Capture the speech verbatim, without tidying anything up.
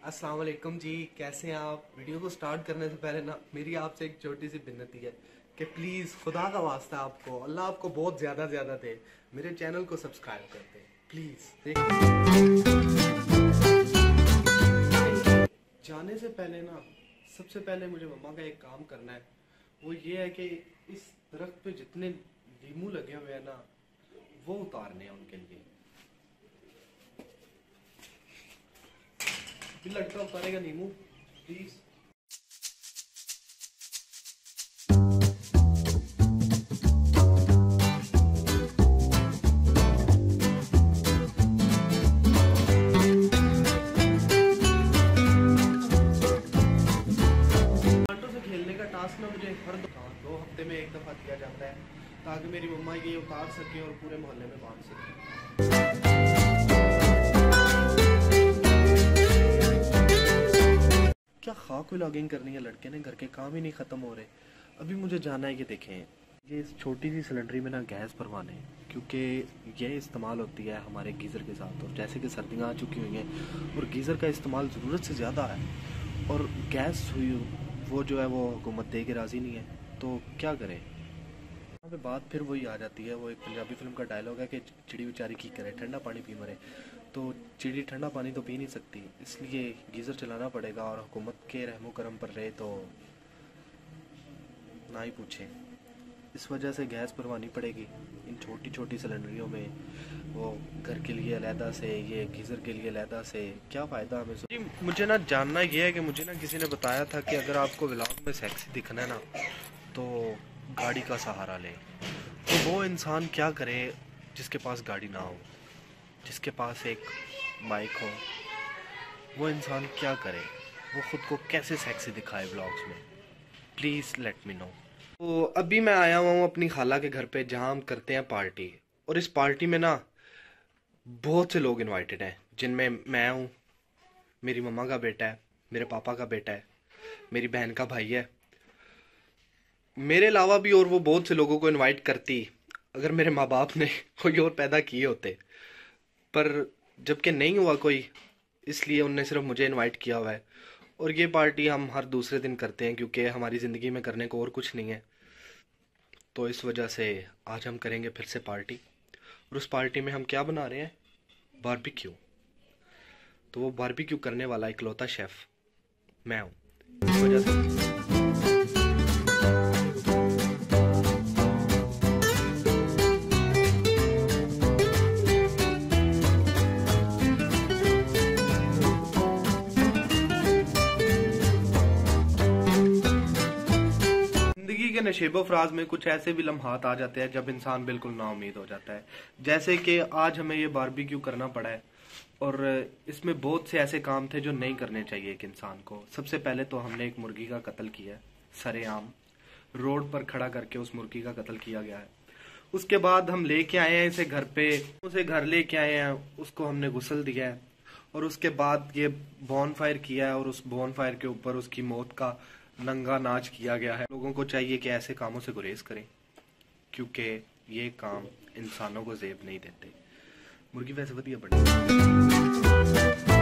अस्सलाम वालेकुम जी, कैसे हैं आप। वीडियो को स्टार्ट करने से पहले ना मेरी आपसे एक छोटी सी विनती है कि प्लीज़ खुदा का वास्ता आपको अल्लाह आपको बहुत ज़्यादा ज़्यादा दे, मेरे चैनल को सब्सक्राइब कर दे प्लीज़। जाने से पहले ना सबसे पहले मुझे मम्मा का एक काम करना है, वो ये है कि इस दरख्त पे जितने लीमू लगे हुए हैं ना वो उतारने हैं उनके लिए। लड़का उतारेगा नीमू प्लीज। से खेलने का टास्क ना मुझे हर दो, दो हफ्ते में एक दफा दिया जाता है ताकि मेरी मम्मा ये उतार सके और पूरे मोहल्ले में बांट सके। क्या खाक व्लॉगिंग करनी है लड़के ने, घर के काम ही नहीं ख़त्म हो रहे। अभी मुझे जाना है कि देखें ये इस छोटी सी सिलेंडरी में ना गैस भरवाने हैं, क्योंकि ये इस्तेमाल होती है हमारे गीज़र के साथ। और जैसे कि सर्दियाँ आ चुकी हुई हैं और गीज़र का इस्तेमाल ज़रूरत से ज़्यादा है और गैस हुई वो जो है वो हुकूमत दे के राज़ी नहीं है, तो क्या करें। यहाँ पे बात फिर वही आ जाती है, वो एक पंजाबी फिल्म का डायलॉग है कि चिड़ी बेचारी की करे ठंडा पानी पी मरे। तो चिड़ी ठंडा पानी तो पी नहीं सकती, इसलिए गीज़र चलाना पड़ेगा और हुकूमत के रहमो करम पर रहे तो ना ही पूछें। इस वजह से गैस भरवानी पड़ेगी इन छोटी छोटी सिलेंडरियों में, वो घर के लिए अलहदा से, ये गीज़र के लिए अलहदा से। क्या फ़ायदा हमें। जी मुझे ना जानना ये है कि मुझे ना किसी ने बताया था कि अगर आपको व्लॉग में सेक्सी दिखना है ना तो गाड़ी का सहारा ले। तो वो इंसान क्या करे जिसके पास गाड़ी ना हो, जिसके पास एक बाइक हो, वो इंसान क्या करे, वो ख़ुद को कैसे सेक्सी दिखाए व्लॉग्स में। Please let me know. तो अभी मैं आया हुआ हूँ अपनी खाला के घर पे, जहाँ हम करते हैं पार्टी। और इस पार्टी में ना बहुत से लोग इनवाइटेड हैं, जिनमें मैं हूँ, मेरी मम्मा का बेटा है, मेरे पापा का बेटा है, मेरी बहन का भाई है। मेरे अलावा भी और वो बहुत से लोगों को इनवाइट करती अगर मेरे माँ बाप ने कोई और पैदा किए होते, पर जबकि नहीं हुआ कोई, इसलिए उनने सिर्फ मुझे इनवाइट किया हुआ है। और ये पार्टी हम हर दूसरे दिन करते हैं क्योंकि हमारी ज़िंदगी में करने को और कुछ नहीं है। तो इस वजह से आज हम करेंगे फिर से पार्टी। और उस पार्टी में हम क्या बना रहे हैं, बारबेक्यू। तो वो बारबेक्यू करने वाला इकलौता शेफ़ मैं हूँ। इस वजह से के नशेबो फराज में कुछ ऐसे भी लम्हात आ जाते हैं जब इंसान बिल्कुल नाउमीद हो जाता है। जैसे कि आज हमें ये बारबेक्यू करना पड़ा है और इसमें बहुत से ऐसे काम थे जो नहीं करने चाहिए एक इंसान को। सबसे पहले तो हमने एक मुर्गी का कत्ल किया है, सरेआम रोड पर खड़ा करके उस मुर्गी का कत्ल किया गया है। उसके बाद हम लेके आए हैं इसे घर पे, उसे घर लेके आए हैं, उसको हमने गुस्ल दिया है और उसके बाद ये बॉन फायर किया है और उस बॉन फायर के ऊपर उसकी मौत का नंगा नाच किया गया है। लोगों को चाहिए कि ऐसे कामों से गुरेज करें क्योंकि ये काम इंसानों को ज़ेब नहीं देते। मुर्गी वैसे वधिया बनी।